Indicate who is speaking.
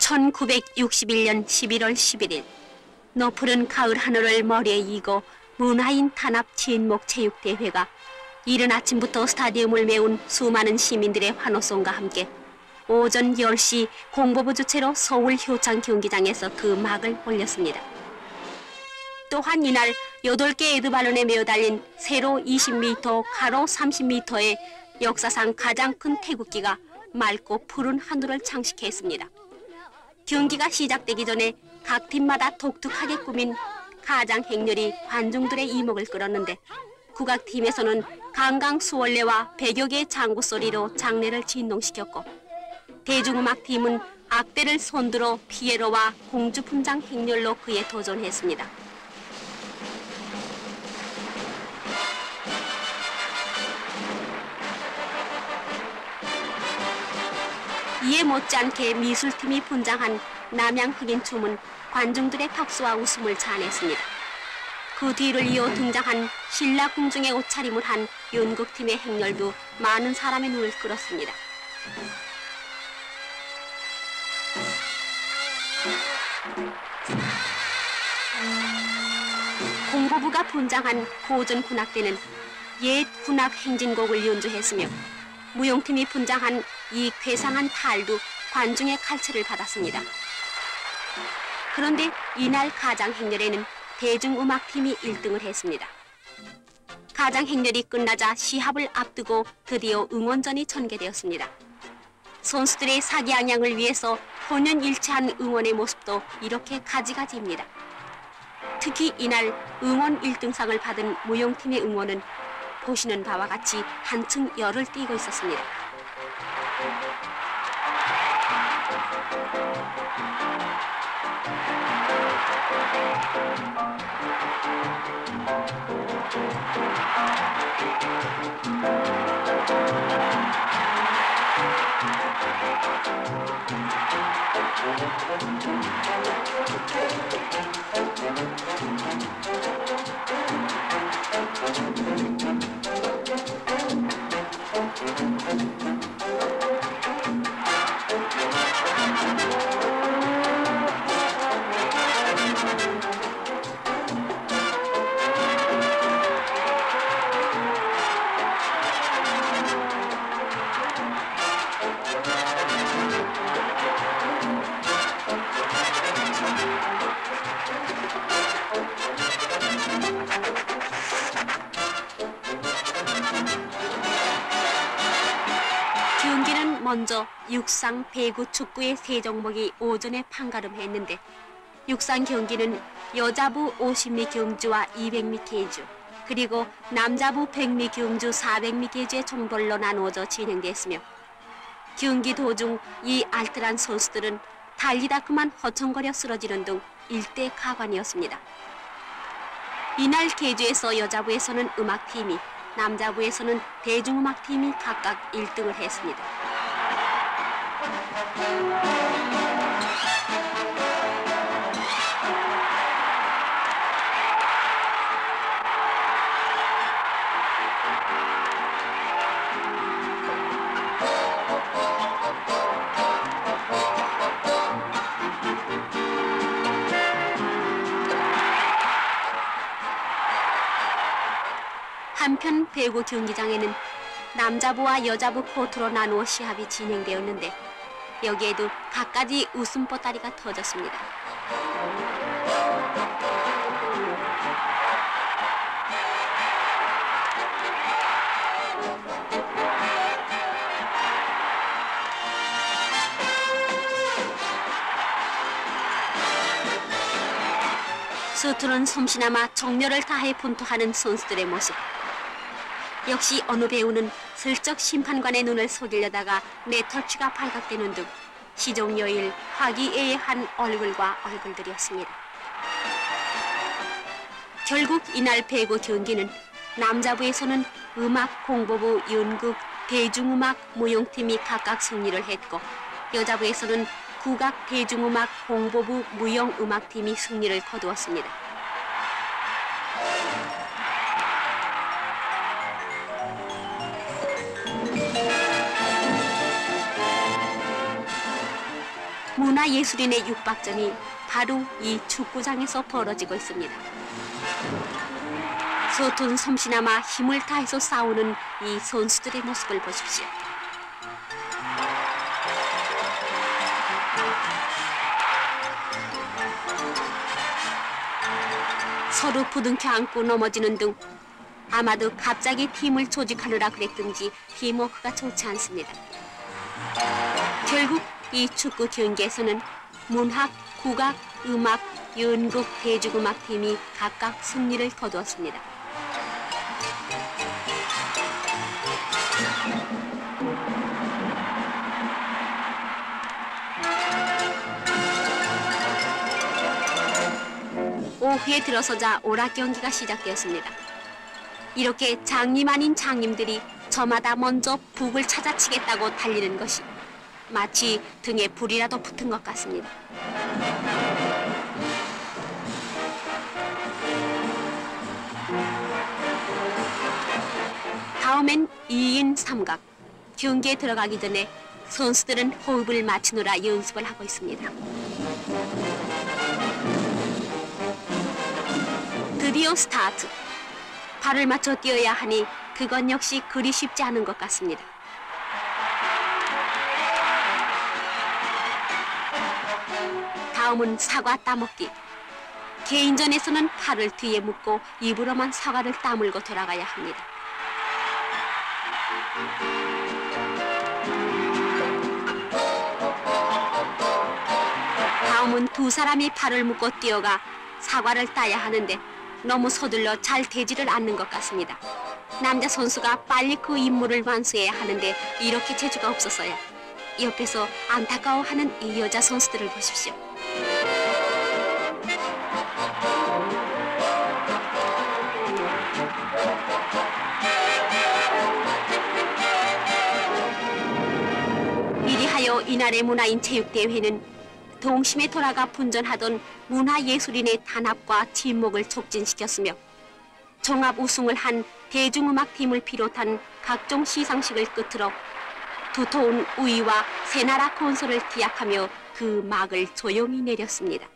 Speaker 1: 1961년 11월 11일 너푸른 가을 하늘을 머리에 이고 문화인 탄압 진목 체육대회가 이른 아침부터 스타디움을 메운 수많은 시민들의 환호성과 함께 오전 10시 공보부 주최로 서울 효창 경기장에서 그 막을 올렸습니다. 또한 이날 8개의 에드발론에 메어달린 세로 20m, 가로 30m의 역사상 가장 큰 태극기가 맑고 푸른 하늘을 장식했습니다. 경기가 시작되기 전에 각 팀마다 독특하게 꾸민 가장 행렬이 관중들의 이목을 끌었는데 국악팀에서는 강강 수월래와 100여 개의 장구 소리로 장례를 진동시켰고 대중음악팀은 악대를 손들어 피에로와 공주품장 행렬로 그에 도전했습니다. 이에 못지않게 미술팀이 분장한 남양 흑인춤은 관중들의 박수와 웃음을 자아냈습니다. 그 뒤를 이어 등장한 신라 궁중의 옷차림을 한 연극팀의 행렬도 많은 사람의 눈을 끌었습니다. 공보부가 분장한 고전 군악대는 옛 군악 행진곡을 연주했으며 무용팀이 분장한 이 괴상한 탈도 관중의 칼채를 받았습니다. 그런데 이날 가장 행렬에는 대중음악팀이 1등을 했습니다. 가장 행렬이 끝나자 시합을 앞두고 드디어 응원전이 전개되었습니다. 선수들의 사기양양을 위해서 혼연일체한 응원의 모습도 이렇게 가지가지입니다. 특히 이날 응원 1등상을 받은 무용팀의 응원은 보시는 바와 같이 한층 열을 띠고 있었습니다. 경기는 먼저 육상, 배구, 축구의 세 종목이 오전에 판가름했는데 육상 경기는 여자부 50미 경주와 200미 계주 그리고 남자부 100미 경주 400미 계주의 종별로 나누어져 진행됐으며 경기 도중 이 알뜰한 선수들은 달리다 그만 허청거려 쓰러지는 등 일대 가관이었습니다. 이날 계주에서 여자부에서는 음악팀이 남자부에서는 대중음악팀이 각각 1등을 했습니다. 한편 배구 경기장에는 남자부와 여자부 코트로 나누어 시합이 진행되었는데 여기에도 갖가지 웃음보따리가 터졌습니다. 서투른 솜씨나마 정열을 다해 분투하는 선수들의 모습. 역시 어느 배우는 슬쩍 심판관의 눈을 속이려다가 네터치가 발각되는 등 시종여일 화기애애한 얼굴과 얼굴들이었습니다. 결국 이날 배구 경기는 남자부에서는 음악, 공보부, 연극, 대중음악, 무용팀이 각각 승리를 했고 여자부에서는 국악, 대중음악, 공보부, 무용음악팀이 승리를 거두었습니다. 문화예술인의 육박전이 바로 이 축구장에서 벌어지고 있습니다. 서툰 솜씨나마 힘을 다해서 싸우는 이 선수들의 모습을 보십시오. 서로 부둥켜 안고 넘어지는 등 아마도 갑자기 팀을 조직하느라 그랬든지 팀워크가 좋지 않습니다. 결국 이 축구 경기에서는 문학, 국악, 음악, 연극, 대중음악 팀이 각각 승리를 거두었습니다. 오후에 들어서자 오락 경기가 시작되었습니다. 이렇게 장님 아닌 장님들이 저마다 먼저 북을 찾아치겠다고 달리는 것이 마치 등에 불이라도 붙은 것 같습니다. 다음엔 2인 3각. 경기에 들어가기 전에 선수들은 호흡을 맞추느라 연습을 하고 있습니다. 드디어 스타트. 발을 맞춰 뛰어야 하니 그건 역시 그리 쉽지 않은 것 같습니다. 다음은 사과 따먹기. 개인전에서는 팔을 뒤에 묶고 입으로만 사과를 따물고 돌아가야 합니다. 다음은 두 사람이 팔을 묶고 뛰어가 사과를 따야 하는데 너무 서둘러 잘 되지를 않는 것 같습니다. 남자 선수가 빨리 그 임무를 완수해야 하는데 이렇게 재주가 없어서요. 옆에서 안타까워하는 이 여자 선수들을 보십시오. 이리하여 이날의 문화인 체육대회는 동심에 돌아가 분전하던 문화예술인의 단합과 친목을 촉진시켰으며 종합 우승을 한 대중음악팀을 비롯한 각종 시상식을 끝으로 두터운 우위와 새나라 건설을 기약하며 그 막을 조용히 내렸습니다.